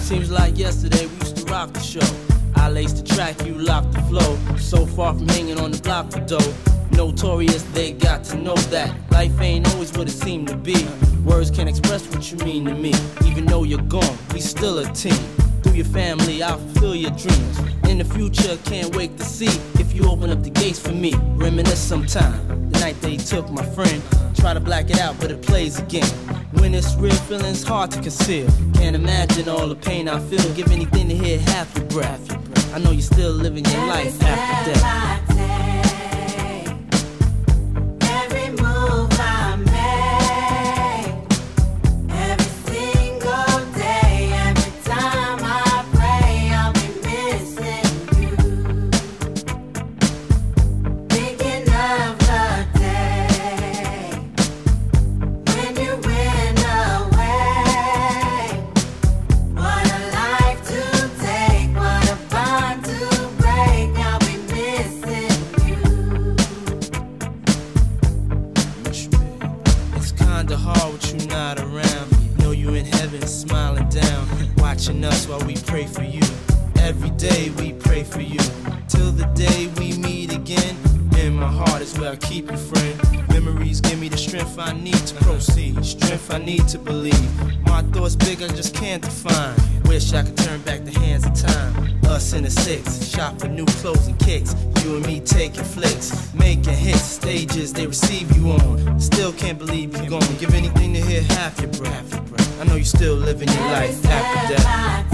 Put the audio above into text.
Seems like yesterday we used to rock the show. I laced the track, you locked the flow. So far from hanging on the block for dough. Notorious, they got to know that life ain't always what it seemed to be. Words can't express what you mean to me. Even though you're gone, we still a team. Through your family, I'll fulfill your dreams. In the future, can't wait to see if you open up the gates for me. Reminisce sometime, the night they took my friend. Try to black it out, but it plays again. When it's real, feeling's hard to conceal. Can't imagine all the pain I feel. Give anything to hear half your breath. I know you're still living your life after death. Watching us while we pray for you. Every day we pray for you. Till the day we meet again. In my heart is where I keep you, friend. Memories give me the strength I need to proceed. Strength I need to believe. My thoughts big, I just can't define. Wish I could turn back the hands of time. Us in the six, shop for new clothes and kicks. You and me taking flicks, making hits. Stages they receive you on. Still can't believe you're gone. Give anything to hear half your breath. I know you're still living your life after death.